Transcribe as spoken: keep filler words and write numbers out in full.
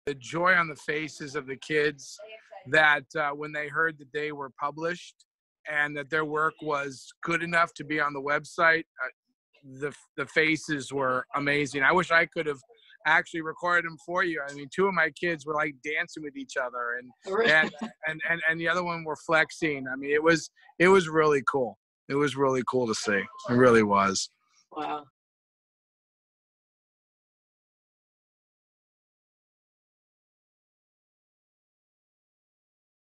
the joy on the faces of the kids that uh, when they heard that they were published and that their work was good enough to be on the website, uh, the the faces were amazing. I wish I could have actually recorded them for you. I mean, two of my kids were like dancing with each other, and and, and and and the other one were flexing. I mean, it was it was really cool. It was really cool to see. It really was. Wow.